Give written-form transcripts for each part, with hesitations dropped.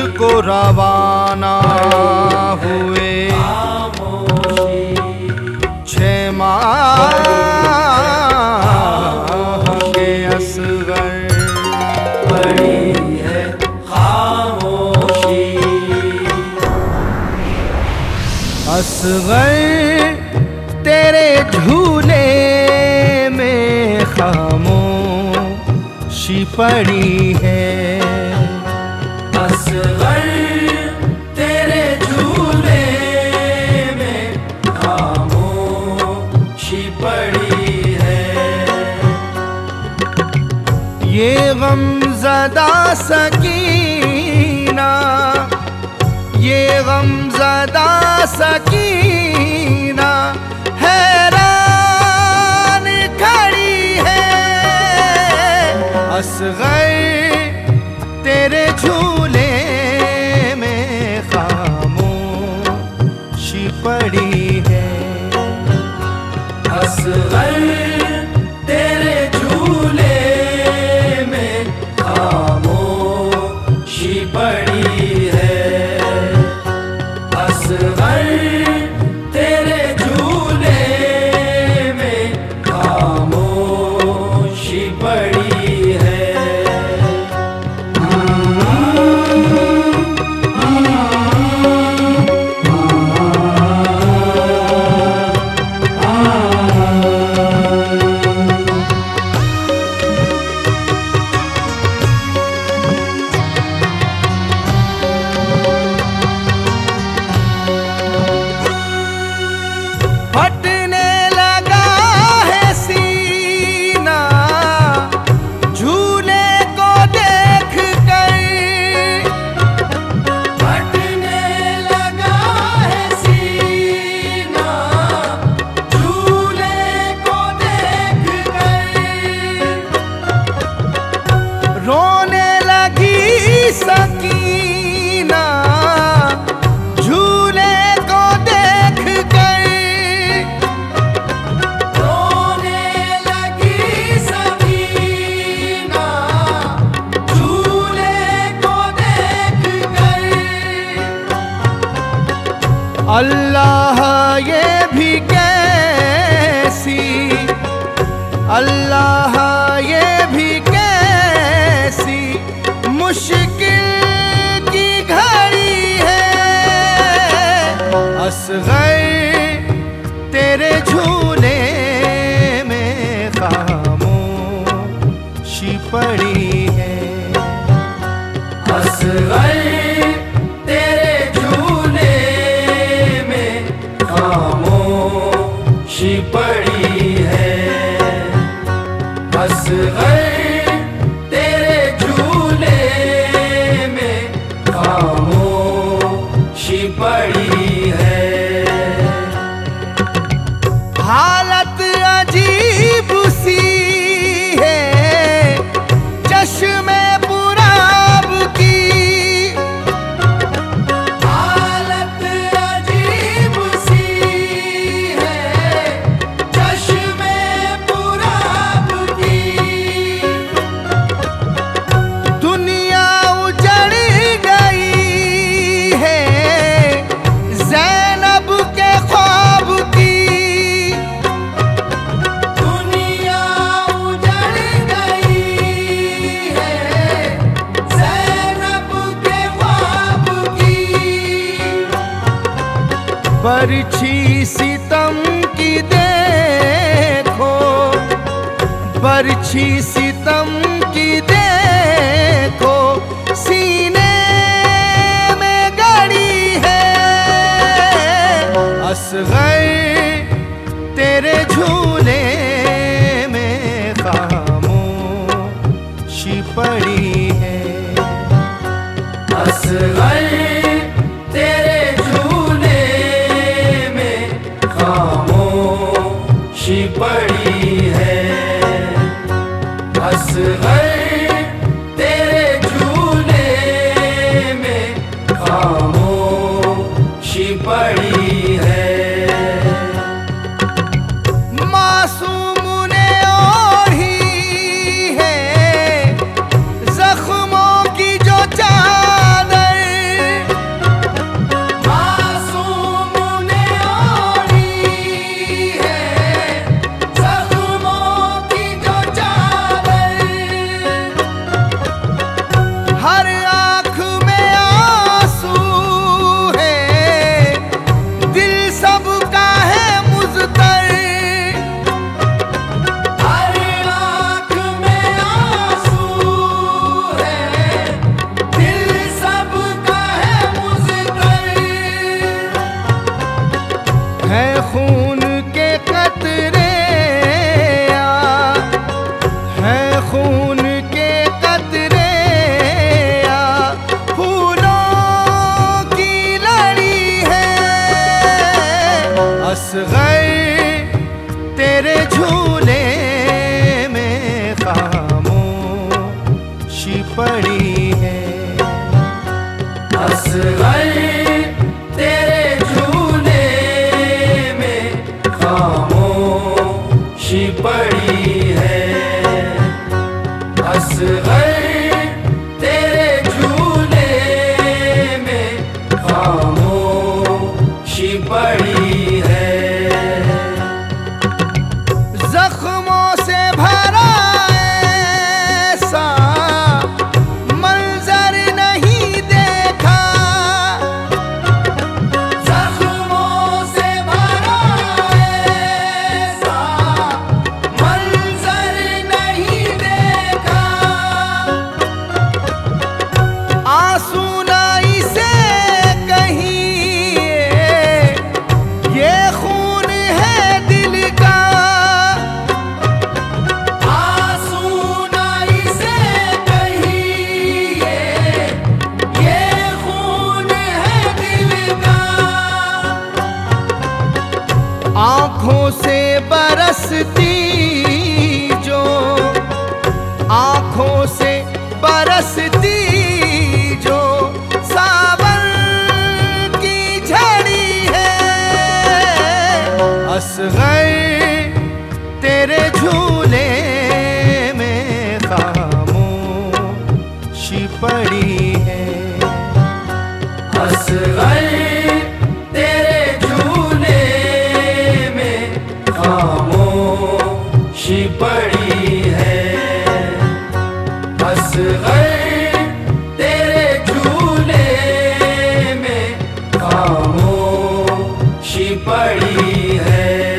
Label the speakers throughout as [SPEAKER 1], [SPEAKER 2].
[SPEAKER 1] को रवाना हुए 6 माह के असगर।
[SPEAKER 2] बड़ी है खामोशी
[SPEAKER 1] असगर तेरे झूले में खामोशी पड़ी है।
[SPEAKER 2] असगर तेरे झूले में खामोशी पड़ी है।
[SPEAKER 1] ये गमज़दा सकीना, ये गमज़दा सकीना हैरान खड़ी है। असगर तेरे झूले में खामोशी पड़ी है।
[SPEAKER 2] असगर तेरे झूले में खामोशी पड़ी है। असगर तेरे झूले में खामोशी पड़ी है।
[SPEAKER 1] फटने लगा है सीना झूले को देख कर।
[SPEAKER 2] फटने लगा है सीना झूले को देख कर।
[SPEAKER 1] रोने लगी सकीना झूले को देख कर।
[SPEAKER 2] रोने लगी सकीना झूले को देख कर।
[SPEAKER 1] अल्लाह ये भी कैसी, अल्लाह ये भी कैसी मुश्किल की घड़ी है। असगर तेरे झूले में खामोशी पड़ी है।
[SPEAKER 2] असगर तेरे झूले में खामोशी पड़ी है। असगर तेरे झूले में खामोशी पड़ी है।
[SPEAKER 1] हालत अजीब सी है चश्मे पुराब की।
[SPEAKER 2] हालत अजीब सी है चश्मे पुराब की।
[SPEAKER 1] दुनिया उजड़ गई है ज़ैनब के ख्वाब की।
[SPEAKER 2] दुनिया उजड़ गई है ज़ैनब के ख्वाब की।
[SPEAKER 1] बरछी सितम की देखो, बरछी सितम की देखो सीने में गड़ी है। असगर तेरे झूले में खामोशी पड़ी है।
[SPEAKER 2] असगर तेरे झूले में खामोशी पड़ी है। असगर तेरे झूले में खामोशी पड़ी है।
[SPEAKER 1] मासूम ने ओढ़ी है जख्मों की जो चादर। से बरसती जो, आँखों से बरसती जो सावन की झड़ी है। असग़र तेरे झूले में खामोशी पड़ी है।
[SPEAKER 2] असग़र तेरे झूले में खामोशी पड़ी है। असग़र तेरे झूले में खामोशी पड़ी है।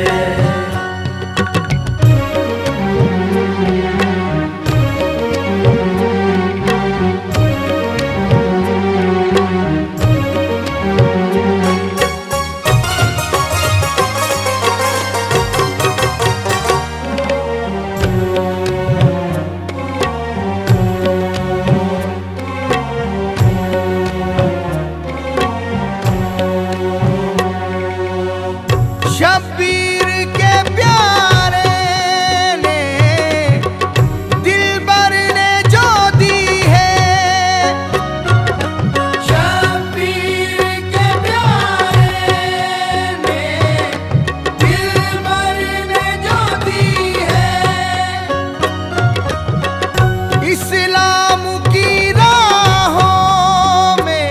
[SPEAKER 1] शब्बीर के प्यारे ने दिलबर ने जो दी है।
[SPEAKER 2] शब्बीर के प्यारे ने दिलबर ने जो दी है।
[SPEAKER 1] इस्लाम की राहों में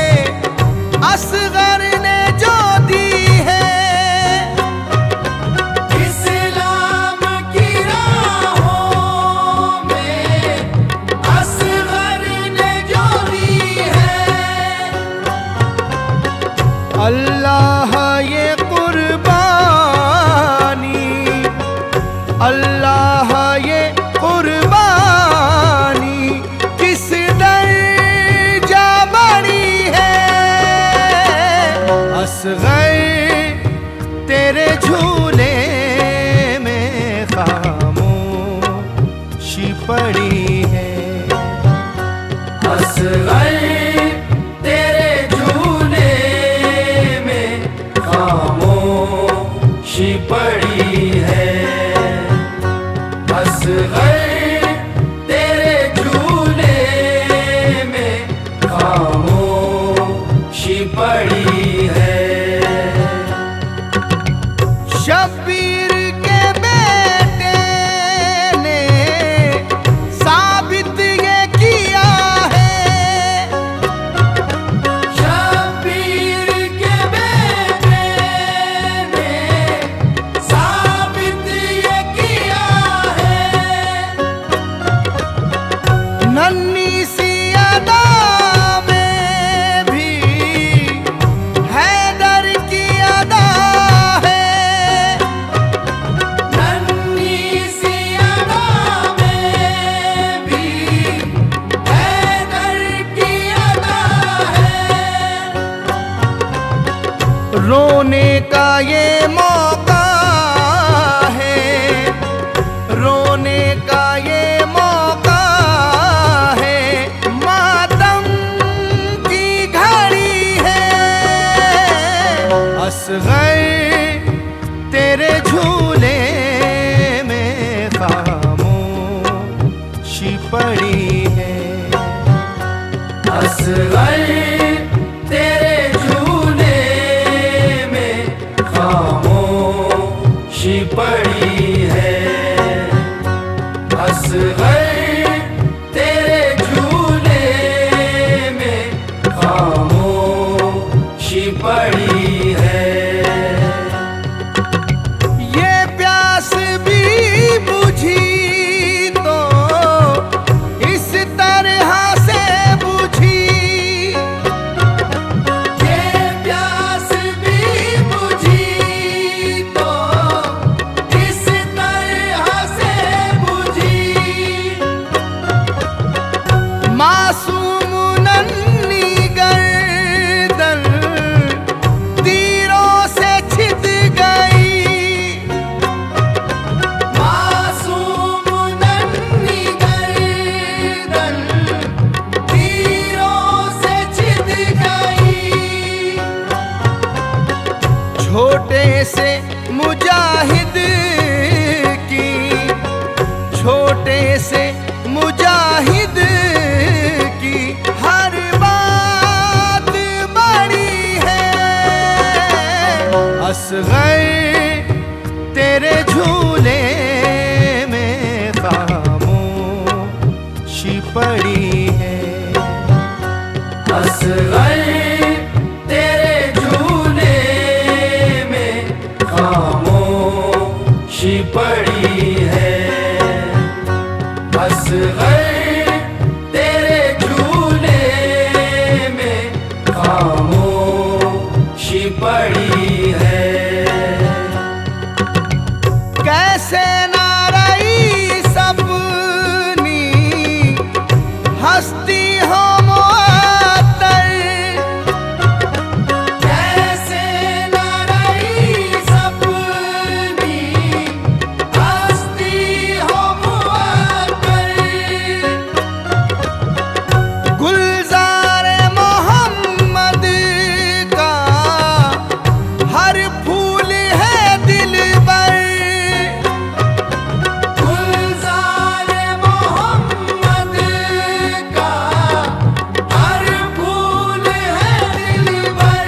[SPEAKER 1] असग़र ने जो दी है।
[SPEAKER 2] इस्लाम की राहों में असग़र ने जो दी है।
[SPEAKER 1] अल्लाह ये कुर्बानी, अल्लाह ये कुर्बानी किस दर्जा बड़ी है। असग़र तेरे झूले में खामोशी पड़ी है।
[SPEAKER 2] असग़र तेरे झूले में खामोशी पड़ी है। असग़र तेरे झूले में खामोशी पड़ी है।
[SPEAKER 1] शब्बीर के बेटे ने साबित ये किया है।
[SPEAKER 2] शब्बीर के बेटे ने साबित ये किया है।
[SPEAKER 1] नन्ही सी अदा में भी हैदर की अदा है।
[SPEAKER 2] नन्ही सी अदा में भी हैदर की अदा है।
[SPEAKER 1] रोने का ये मौका है, रोने का ये मौका है। मातम की घड़ी है। असग़र तेरे झूले में खामोशी पड़ी है।
[SPEAKER 2] असग़र तेरे झूले में खामोशी पड़ी है। असग़र तेरे झूले में खामोशी पड़ी है।
[SPEAKER 1] ये प्यास भी बुझी तो इस तरह से बुझी।
[SPEAKER 2] ये प्यास भी बुझी तो इस तरह से बुझी।
[SPEAKER 1] मासूम नन्ही गर्दन तीरों से छिद गई।
[SPEAKER 2] मासूम नन्ही गर्दन तीरों से छिद गई।
[SPEAKER 1] छोटे से मुजाहिद असगर तेरे झूले में खामोशी पड़ी है।
[SPEAKER 2] असगर तेरे झूले में खामोशी पड़ी है। असगर तेरे झूले में खामोशी पड़ी है।
[SPEAKER 1] कैसे ना रही सपनी हस्ती हो मुअत्तर,
[SPEAKER 2] कैसे ना रही सपनी हस्ती हो मुअत्तर।
[SPEAKER 1] गुलजार मोहम्मद का हर फूल है दिलबर,
[SPEAKER 2] गुलजार मोहम्मद का हर फूल है दिलबर।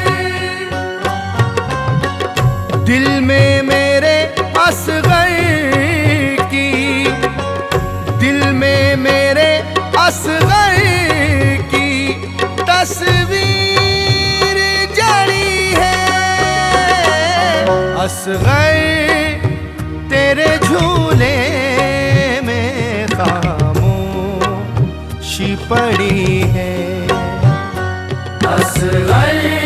[SPEAKER 1] दिल में मेरे असगर की, दिल में मेरे असगर की तस्वीर जड़ी है। असगर तेरे झूले में खामोशी पड़ी है।
[SPEAKER 2] असगर